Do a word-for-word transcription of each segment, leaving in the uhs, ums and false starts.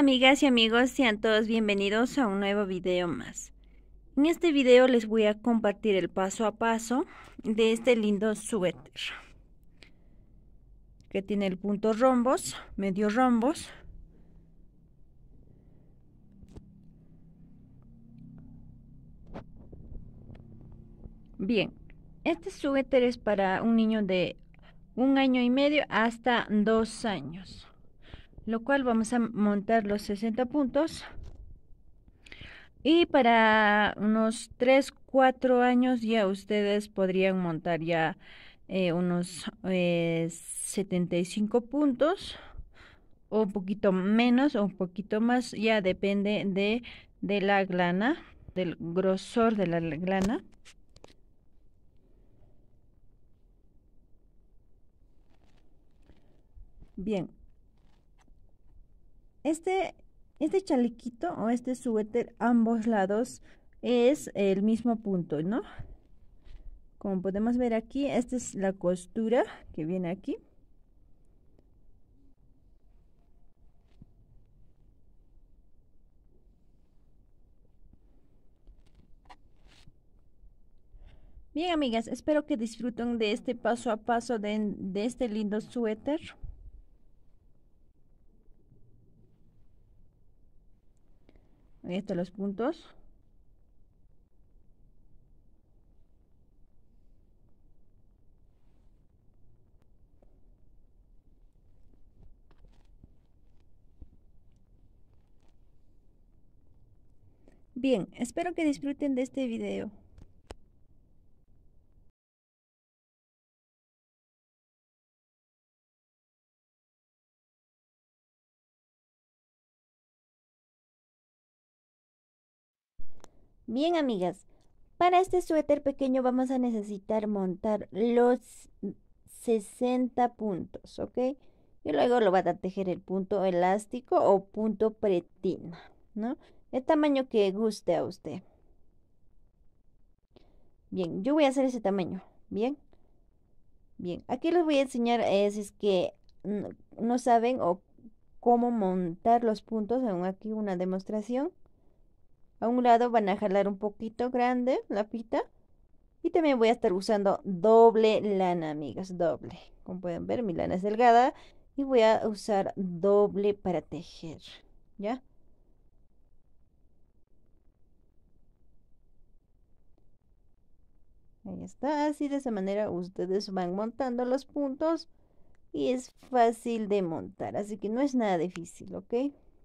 amigas y amigos, sean todos bienvenidos a un nuevo video más. En este video les voy a compartir el paso a paso de este lindo suéter que tiene el punto rombos, medio rombos. Bien, este suéter es para un niño de un año y medio hasta dos años, lo cual vamos a montar los sesenta puntos. Y para unos tres, cuatro años ya ustedes podrían montar ya eh, unos eh, setenta y cinco puntos, o un poquito menos o un poquito más, ya depende de, de la glana, del grosor de la glana. Bien, este, este chalequito o este suéter, ambos lados es el mismo punto, ¿no? Como podemos ver aquí, esta es la costura que viene aquí. Bien, amigas, espero que disfruten de este paso a paso de, de este lindo suéter. Ahí están los puntos. Bien, espero que disfruten de este video. Bien, amigas, para este suéter pequeño vamos a necesitar montar los sesenta puntos, ¿ok? Y luego lo va a tejer el punto elástico o punto pretina, ¿no? El tamaño que guste a usted. Bien, yo voy a hacer ese tamaño, ¿bien? Bien, aquí les voy a enseñar es, es que no, no saben o cómo montar los puntos. Aún aquí una demostración. A un lado van a jalar un poquito grande la pita. Y también voy a estar usando doble lana, amigas, doble. Como pueden ver, mi lana es delgada y voy a usar doble para tejer, ¿ya? Ahí está, así de esa manera ustedes van montando los puntos y es fácil de montar, así que no es nada difícil, ¿ok?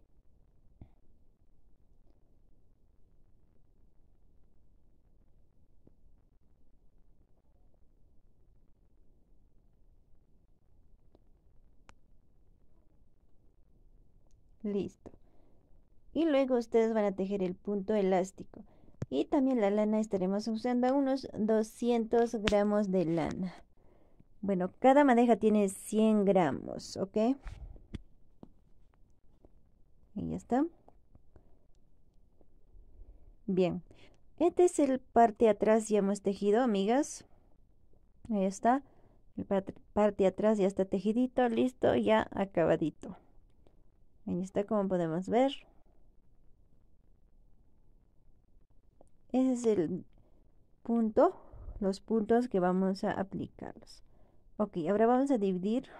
Listo. Y luego ustedes van a tejer el punto elástico. Y también la lana estaremos usando unos doscientos gramos de lana. Bueno, cada madeja tiene cien gramos, ¿ok? Ahí está. Bien, este es el parte atrás, ya hemos tejido, amigas. Ahí está. El parte atrás ya está tejidito, listo, ya acabadito. Ahí está, como podemos ver. Ese es el punto, los puntos que vamos a aplicarlos. Ok, ahora vamos a dividir.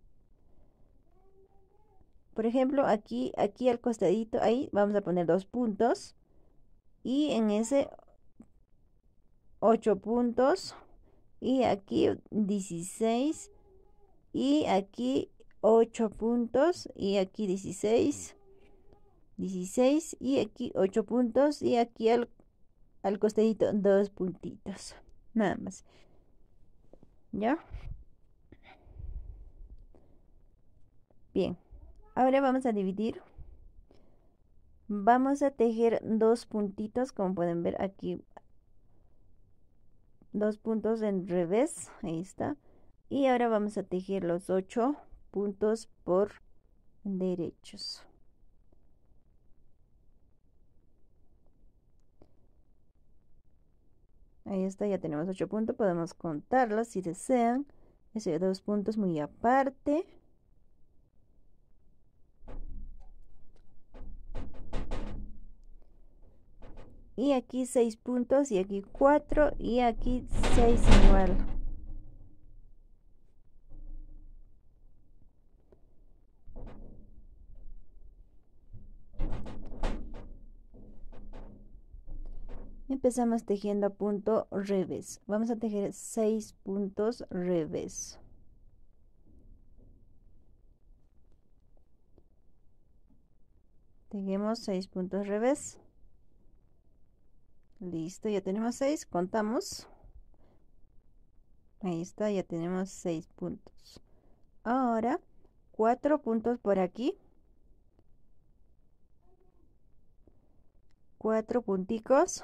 Por ejemplo, aquí, aquí al costadito, ahí vamos a poner dos puntos. Y en ese ocho puntos. Y aquí dieciséis. Y aquí ocho puntos. Y aquí dieciséis. dieciséis. Y aquí ocho puntos. Y aquí al, al costadito dos puntitos. Nada más. ¿Ya? Bien. Ahora vamos a dividir. Vamos a tejer dos puntitos, como pueden ver aquí. Dos puntos en revés. Ahí está. Y ahora vamos a tejer los ocho puntos por derechos. Ahí está, ya tenemos ocho puntos. Podemos contarlos si desean. Ese dos puntos muy aparte. y aquí seis puntos y aquí cuatro y aquí seis igual. Empezamos tejiendo punto revés. Vamos a tejer seis puntos revés. Tejemos seis puntos revés. Listo, ya tenemos seis. Contamos. Ahí está, ya tenemos seis puntos. Ahora, cuatro puntos por aquí. Cuatro punticos.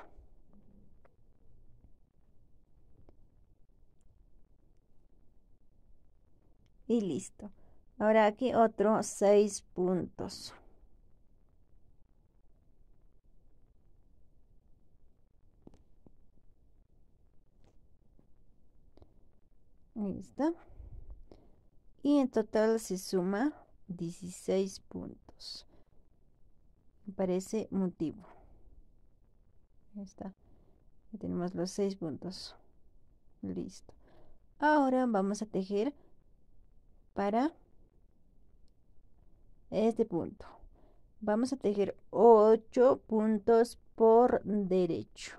Y listo. Ahora aquí otro seis puntos. Ahí está. Y en total se suma dieciséis puntos. Me parece motivo. Ahí está. Ya tenemos los seis puntos. Listo. Ahora vamos a tejer para este punto. Vamos a tejer ocho puntos por derecho.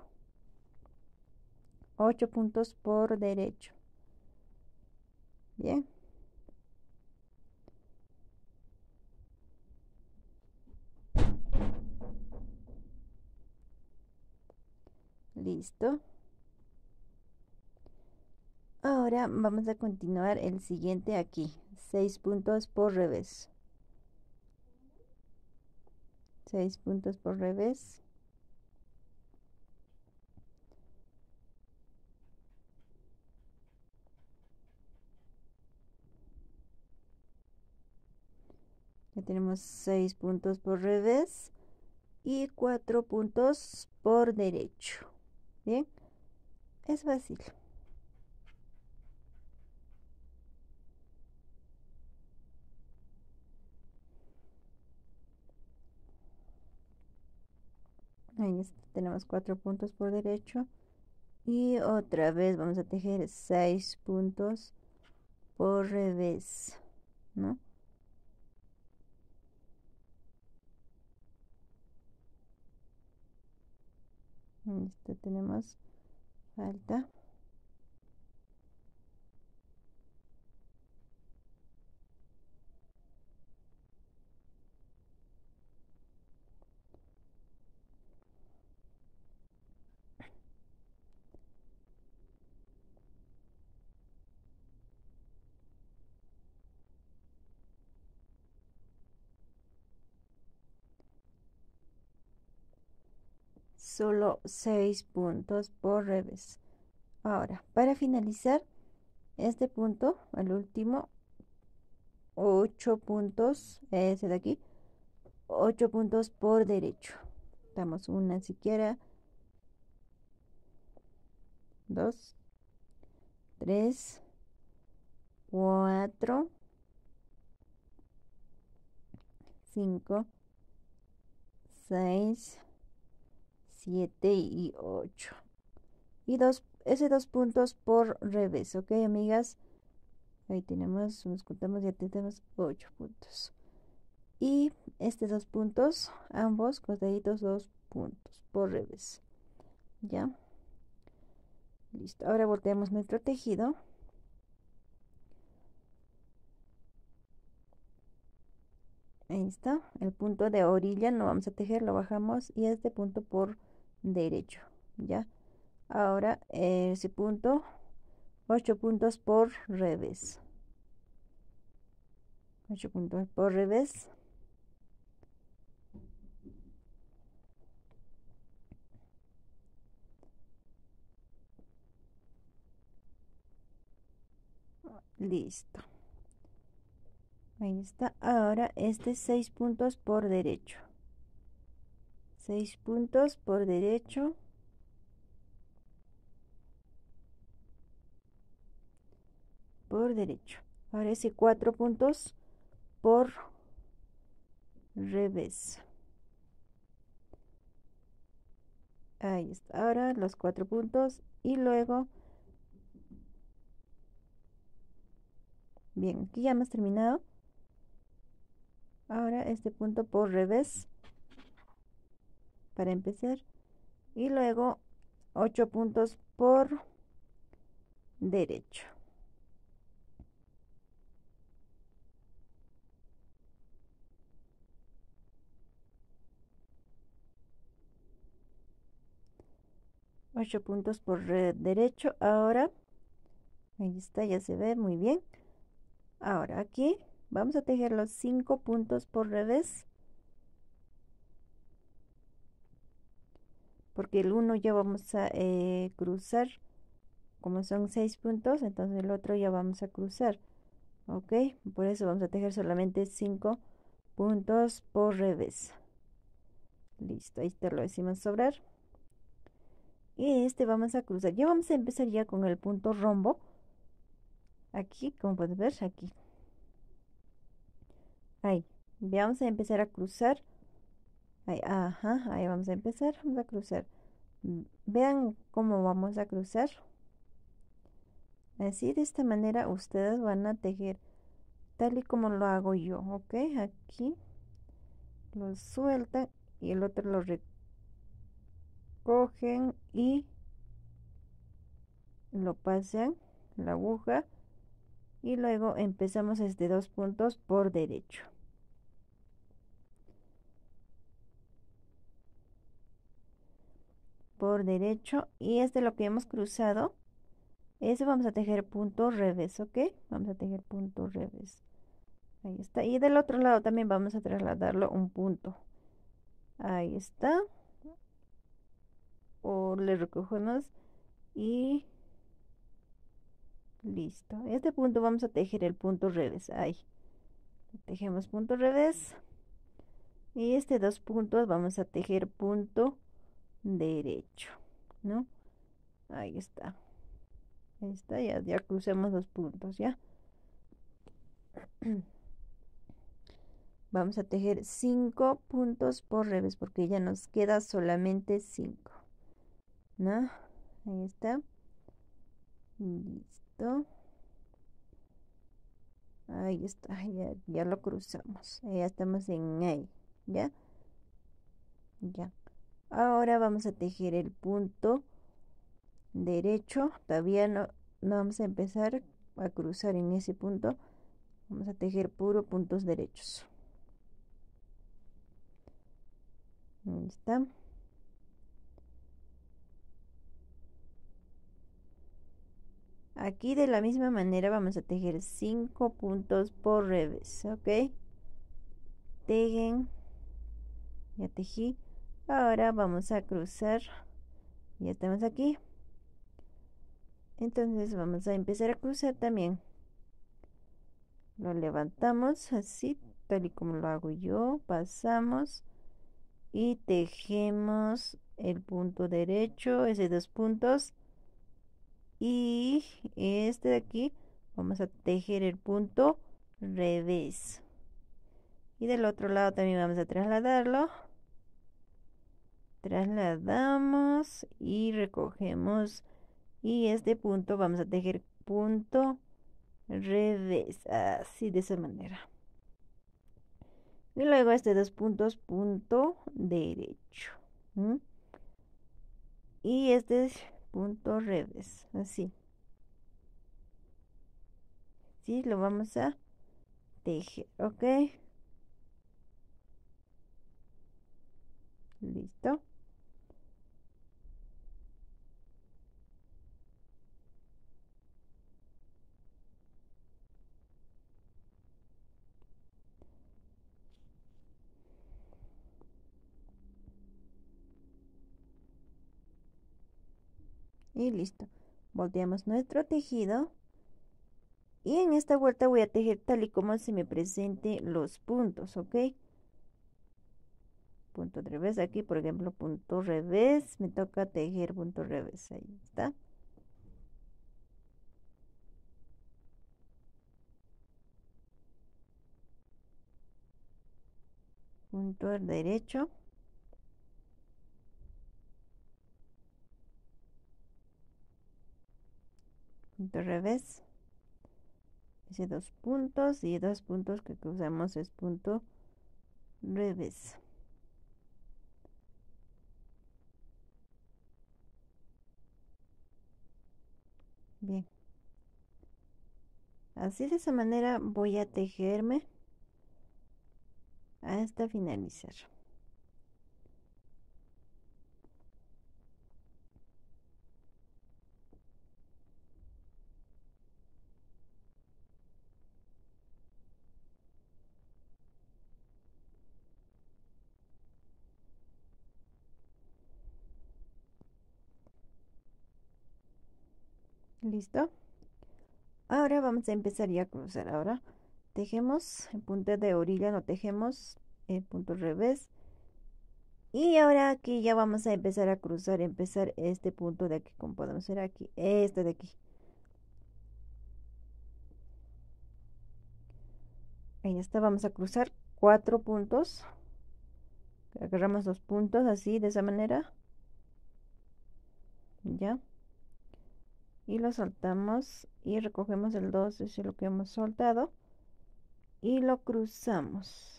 ocho puntos por derecho. Bien. Listo. Ahora vamos a continuar el siguiente aquí. seis puntos por revés. seis puntos por revés. Ya tenemos seis puntos por revés y cuatro puntos por derecho. Bien, es fácil. Ahí está, tenemos cuatro puntos por derecho y otra vez vamos a tejer seis puntos por revés, ¿no? Listo, tenemos falta. Solo seis puntos por revés. Ahora, para finalizar este punto, el último, ocho puntos, ese de aquí, ocho puntos por derecho. Damos una siquiera, dos, tres, cuatro, cinco, seis, siete y ocho. Y dos, ese dos puntos por revés, ¿ok, amigas? Ahí tenemos, nos contamos, ya tenemos ocho puntos. Y estos dos puntos, ambos costaditos, dos puntos por revés. ¿Ya? Listo. Ahora volteamos nuestro tejido. Ahí está. El punto de orilla no vamos a tejer, lo bajamos y este punto por derecho. ¿Ya? Ahora ese punto, ocho puntos por revés. ocho puntos por revés. Listo. Ahí está. Ahora este seis puntos por derecho. seis puntos por derecho. Por derecho. Ahora ese cuatro puntos por revés. Ahí está. Ahora los cuatro puntos y luego, bien, aquí ya hemos terminado. Ahora este punto por revés para empezar y luego ocho puntos por derecho. Ocho puntos por derecho. Ahora, ahí está, ya se ve muy bien. Ahora aquí vamos a tejer los cinco puntos por revés. Porque el uno ya vamos a eh, cruzar. Como son seis puntos, entonces el otro ya vamos a cruzar. Ok, por eso vamos a tejer solamente cinco puntos por revés. Listo, ahí te lo decimos sobrar. Y este vamos a cruzar. Ya vamos a empezar ya con el punto rombo. Aquí, como puedes ver, aquí. Ahí. Vamos a empezar a cruzar. Ahí, ajá, ahí vamos a empezar. Vamos a cruzar. Vean cómo vamos a cruzar. Así, de esta manera, ustedes van a tejer tal y como lo hago yo. Ok, aquí lo sueltan y el otro lo recogen y lo pasan la aguja y luego empezamos desde dos puntos por derecho. Por derecho y este lo que hemos cruzado, ese vamos a tejer punto revés, ¿ok? Vamos a tejer punto revés. Ahí está. Y del otro lado también vamos a trasladarlo un punto. Ahí está. O le recogemos y listo. Este punto vamos a tejer el punto revés. Ahí. Tejemos punto revés. Y este dos puntos vamos a tejer punto derecho, ¿no? Ahí está. Ahí está, ya, ya crucemos los puntos, ¿ya? Vamos a tejer cinco puntos por revés porque ya nos queda solamente cinco, ¿no? Ahí está. Listo. Ahí está, ya, ya lo cruzamos. Ya estamos en ahí, ¿ya? Ya. Ahora vamos a tejer el punto derecho. Todavía no, no vamos a empezar a cruzar en ese punto. Vamos a tejer puro puntos derechos. Ahí está. Aquí de la misma manera vamos a tejer cinco puntos por revés, ¿ok? Tejen, ya tejí. Ahora vamos a cruzar. Ya estamos aquí. Entonces vamos a empezar a cruzar también. Lo levantamos así, tal y como lo hago yo. Pasamos y tejemos el punto derecho, ese dos puntos. Y este de aquí vamos a tejer el punto revés. Y del otro lado también vamos a trasladarlo. Trasladamos y recogemos. Y este punto vamos a tejer punto revés. Así de esa manera. Y luego este dos puntos, punto derecho. ¿Mm? Y este es punto revés. Así. Sí, lo vamos a tejer. ¿Ok? Listo. Y listo. Volteamos nuestro tejido. Y en esta vuelta voy a tejer tal y como se me presente los puntos, ¿ok? Punto revés aquí, por ejemplo, punto revés. Me toca tejer punto revés. Ahí está. Punto derecho. punto revés, hice dos puntos y dos puntos que cruzamos es punto revés. Bien, así de esa manera voy a tejerme hasta finalizar. ¿Listo? Ahora vamos a empezar ya a cruzar. Ahora tejemos en punta de orilla, no tejemos en punto revés. Y ahora aquí ya vamos a empezar a cruzar, empezar este punto de aquí, como podemos ver aquí, este de aquí. Ahí está, vamos a cruzar cuatro puntos. Agarramos dos puntos así, de esa manera. Ya. Y lo soltamos y recogemos el dos, es lo que hemos soltado. Y lo cruzamos.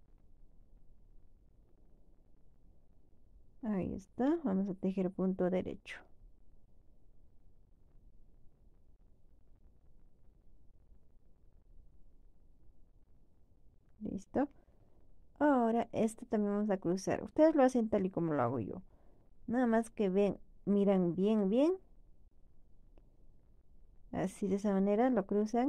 Ahí está, vamos a tejer punto derecho. Listo. Ahora este también vamos a cruzar. Ustedes lo hacen tal y como lo hago yo. Nada más que ven, miran bien, bien. Así de esa manera lo cruzan.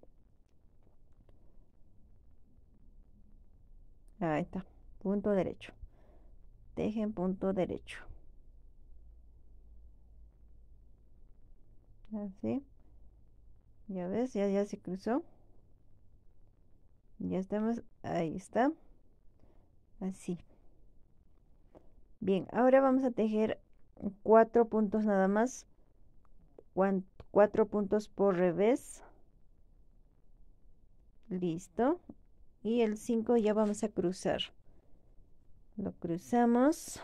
Ahí está, punto derecho. Tejen punto derecho. Así. Ya ves, ya, ya se cruzó. Ya estamos, ahí está. Así. Bien, ahora vamos a tejer cuatro puntos nada más. Cuatro puntos por revés. Listo. Y el cinco ya vamos a cruzar. Lo cruzamos.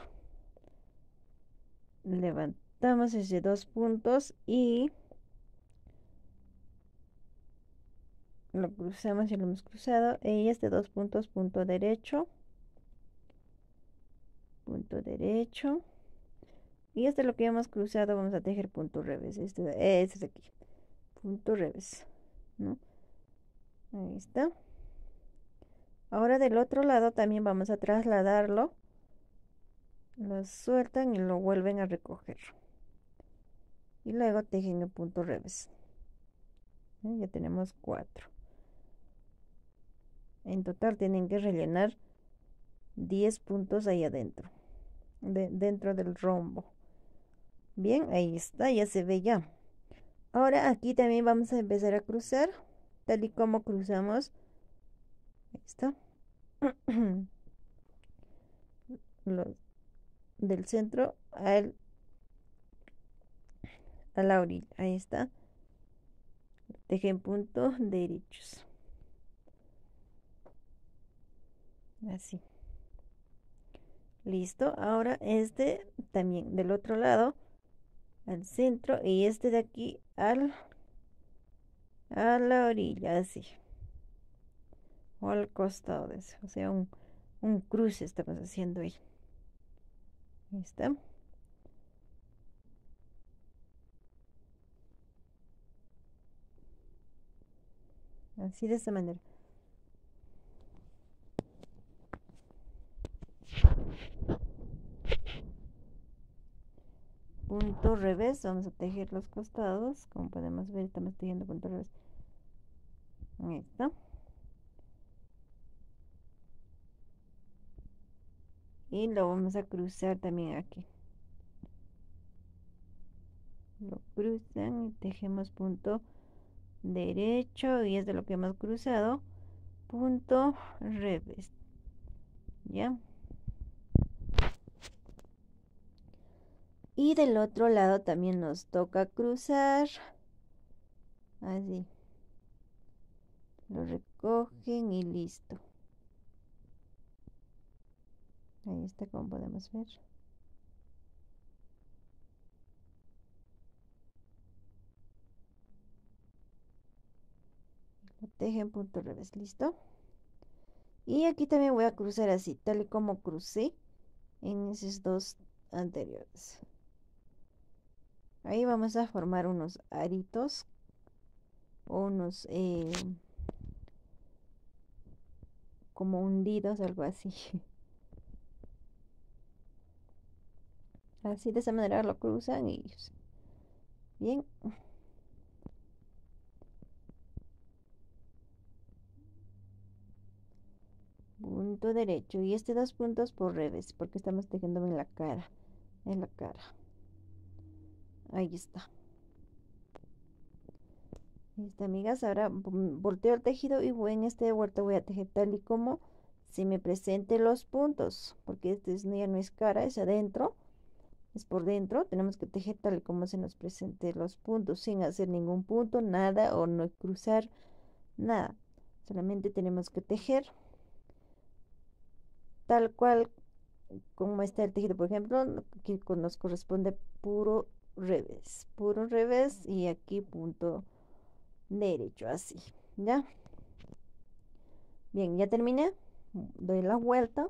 Levantamos ese dos puntos y lo cruzamos y lo hemos cruzado. Y este dos puntos, punto derecho. Punto derecho. Y este lo que hemos cruzado, vamos a tejer punto revés. Este, este es aquí. Punto revés. ¿No? Ahí está. Ahora del otro lado también vamos a trasladarlo. Lo sueltan y lo vuelven a recoger. Y luego tejen el punto revés. ¿Eh? Ya tenemos cuatro. En total tienen que rellenar diez puntos ahí adentro. De, dentro del rombo. Bien, ahí está, ya se ve ya. Ahora aquí también vamos a empezar a cruzar. Tal y como cruzamos. Ahí está. Lo, del centro al, a la orilla. Ahí está. Tejen puntos derechos. Así. Listo. Ahora este también del otro lado al centro y este de aquí al a la orilla, así. O al costado de eso. O sea, un, un cruce estamos haciendo ahí. Ahí está. Así de esta manera. Punto revés, vamos a tejer los costados, como podemos ver estamos tejiendo punto revés. Ahí está. Y lo vamos a cruzar también aquí. Lo cruzan y tejemos punto derecho y es de lo que hemos cruzado. Punto revés. ¿Ya? Y del otro lado también nos toca cruzar. Así. Lo recogen y listo. Ahí está, como podemos ver. tejen punto revés, listo. Y aquí también voy a cruzar así, tal y como crucé en esos dos anteriores. Ahí vamos a formar unos aritos o unos eh, como hundidos, algo así. Así, de esa manera lo cruzan y bien. Punto derecho y este dos puntos por revés porque estamos tejiendo en la cara, en la cara. Ahí está. Listo, amigas, ahora volteo el tejido y voy en este vuelta voy a tejer tal y como se me presente los puntos, porque este es, ya no es cara, es adentro, es por dentro. Tenemos que tejer tal y como se nos presente los puntos, sin hacer ningún punto, nada, o no cruzar, nada. Solamente tenemos que tejer tal cual como está el tejido. Por ejemplo, aquí nos corresponde puro revés, puro revés y aquí punto derecho, así, ¿ya? Bien, ya terminé, doy la vuelta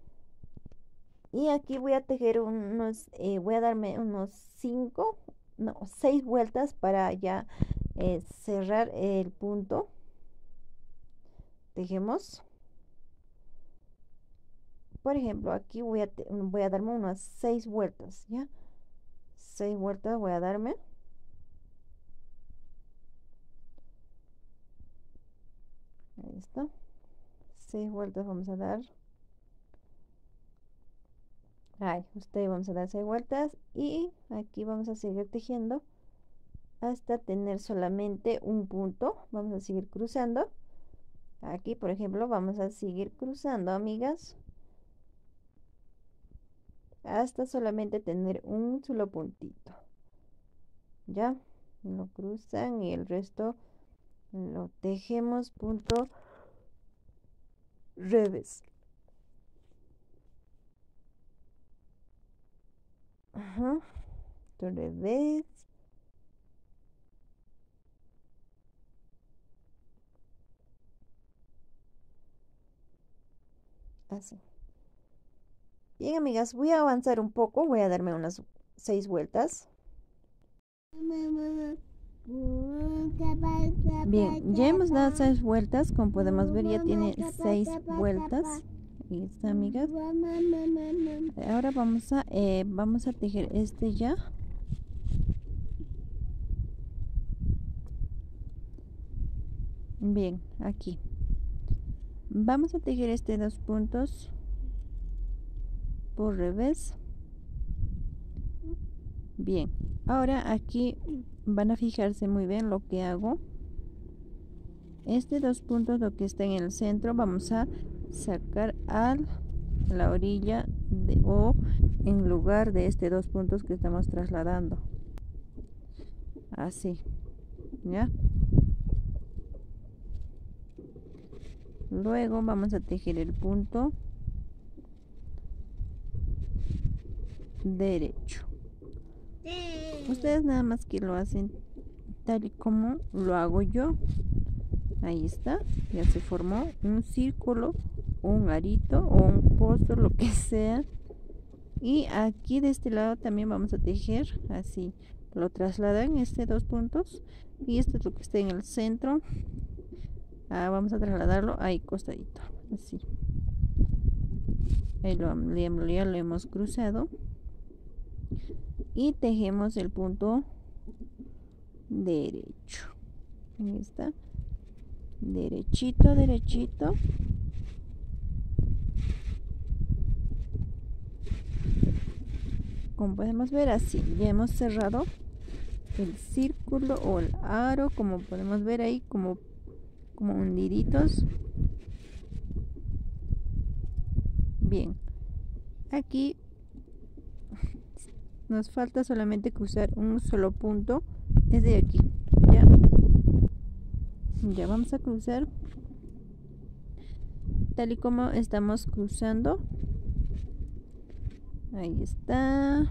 y aquí voy a tejer unos, eh, voy a darme unos cinco, no, seis vueltas para ya eh, cerrar el punto. Tejemos. Por ejemplo, aquí voy a, voy a darme unas seis vueltas, ¿ya? Seis vueltas voy a darme. Ahí está. Seis vueltas vamos a dar. Ahí, ustedes vamos a dar seis vueltas y aquí vamos a seguir tejiendo hasta tener solamente un punto. Vamos a seguir cruzando. Aquí, por ejemplo, vamos a seguir cruzando, amigas, hasta solamente tener un solo puntito. Ya, lo cruzan y el resto lo tejemos punto revés. Ajá, punto revés. Así. Bien, amigas, voy a avanzar un poco, voy a darme unas seis vueltas. Bien, ya hemos dado seis vueltas, como podemos ver ya tiene seis vueltas. Ahí está, amigas. Ahora vamos a eh, vamos a tejer este ya. Bien, aquí vamos a tejer este dos puntos por revés. Bien, ahora aquí van a fijarse muy bien lo que hago. Este dos puntos, lo que está en el centro, vamos a sacar a la orilla de, o en lugar de este dos puntos que estamos trasladando. Así, ¿ya? Luego vamos a tejer el punto derecho. Ustedes nada más que lo hacen tal y como lo hago yo. Ahí está, ya se formó un círculo, un arito o un pozo, lo que sea. Y aquí de este lado también vamos a tejer así, lo trasladan este dos puntos y este es lo que está en el centro. Ah, vamos a trasladarlo ahí costadito, así. Ahí lo, ya lo hemos cruzado y tejemos el punto derecho. Ahí está, derechito, derechito. Como podemos ver, así ya hemos cerrado el círculo o el aro, como podemos ver ahí, como, como hundiditos. Bien, aquí nos falta solamente cruzar un solo punto, es de aquí. Ya, ya vamos a cruzar tal y como estamos cruzando. Ahí está.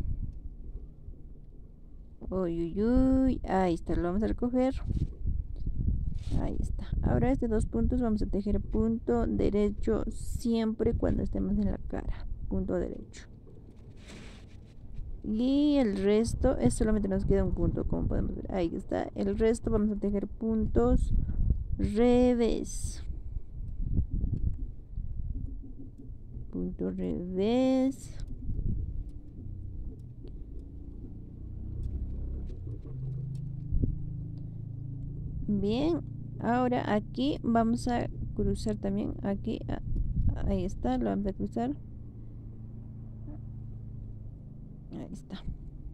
Uy, uy, uy. Ahí está, lo vamos a recoger. Ahí está. Ahora este dos puntos vamos a tejer punto derecho siempre cuando estemos en la cara. Punto derecho. Y el resto es solamente nos queda un punto, como podemos ver. Ahí está. El resto vamos a tejer puntos revés. Punto revés. Bien, ahora aquí vamos a cruzar también. Aquí, ahí está, lo vamos a cruzar. Ahí está.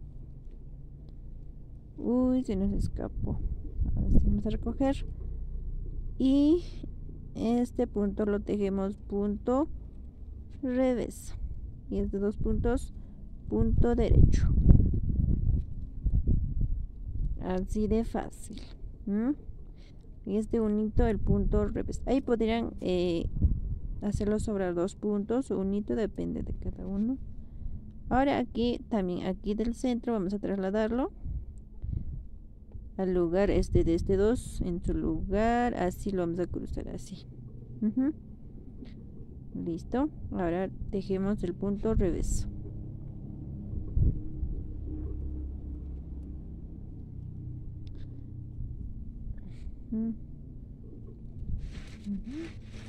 Uy, se nos escapó. Ahora sí vamos a recoger. Y este punto lo tejemos punto revés. Y estos dos puntos, punto derecho. Así de fácil. ¿Mm? Y este unito, el punto revés. Ahí podrían eh, hacerlo sobre dos puntos o unito, depende de cada uno. Ahora aquí también, aquí del centro, vamos a trasladarlo al lugar este de este dos, en su lugar, así lo vamos a cruzar así. Uh-huh. Listo. Ahora tejemos el punto revés. Uh-huh. Uh-huh.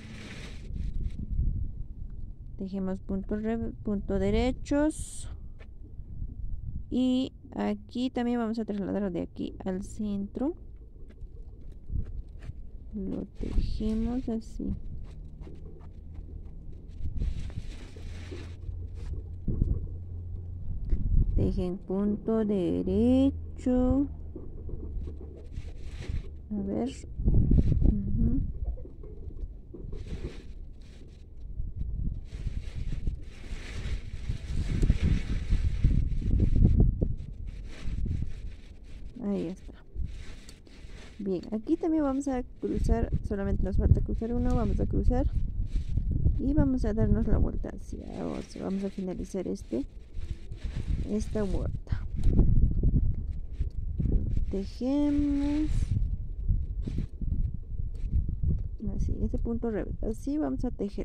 Tejemos punto, punto derechos. Y aquí también vamos a trasladar de aquí al centro. Lo tejemos así. Tejen punto derecho. A ver. Uh-huh. Ahí está. Bien, aquí también vamos a cruzar, solamente nos falta cruzar uno, vamos a cruzar y vamos a darnos la vuelta hacia, o sea, vamos a finalizar este, esta vuelta. Tejemos así, este punto revés, así vamos a tejer.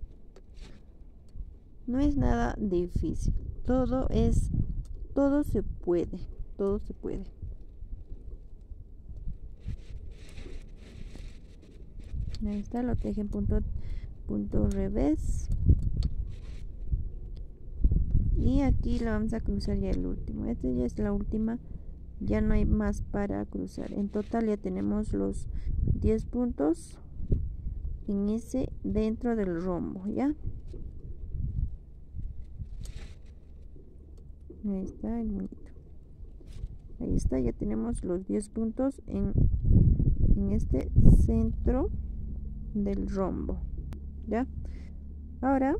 No es nada difícil, todo es, todo se puede, todo se puede. Ahí está, lo tejen punto, punto revés. Y aquí lo vamos a cruzar ya el último. Esta ya es la última. Ya no hay más para cruzar. En total ya tenemos los diez puntos en ese dentro del rombo, ¿ya? Ahí está el bonito. Ahí está, ya tenemos los diez puntos en, en este centro del rombo, ¿ya? Ahora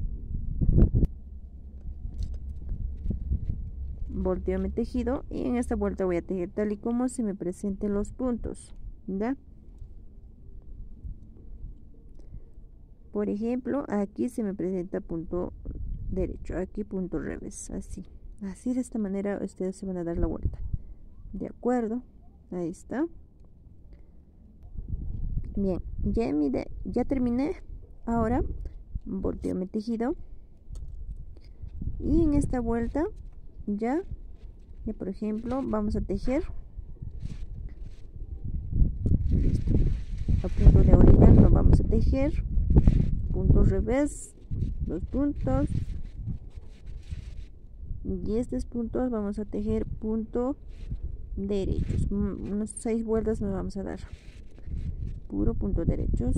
volteo mi tejido y en esta vuelta voy a tejer tal y como se me presenten los puntos, ¿ya? Por ejemplo, aquí se me presenta punto derecho, aquí punto revés, así. Así de esta manera ustedes se van a dar la vuelta. ¿De acuerdo? Ahí está. Bien, ya, mi de, ya terminé. Ahora volteo mi tejido. Y en esta vuelta ya, ya por ejemplo, vamos a tejer. Listo. A punto de orilla lo vamos a tejer. Punto revés, dos puntos. Y estos puntos vamos a tejer punto derechos. Unas seis vueltas nos vamos a dar. Puro punto derechos.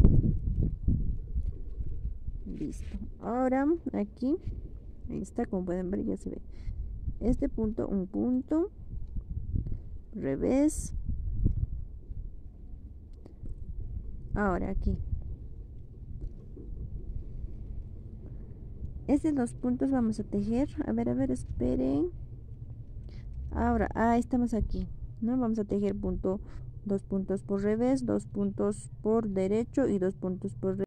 Listo. Ahora aquí, ahí está, como pueden ver, ya se ve. Este punto, un punto. Revés. Ahora aquí. Estos dos puntos vamos a tejer. A ver, a ver, esperen. Ahora, ah, estamos aquí, ¿no? Vamos a tejer punto, dos puntos por revés, dos puntos por derecho y dos puntos por revés.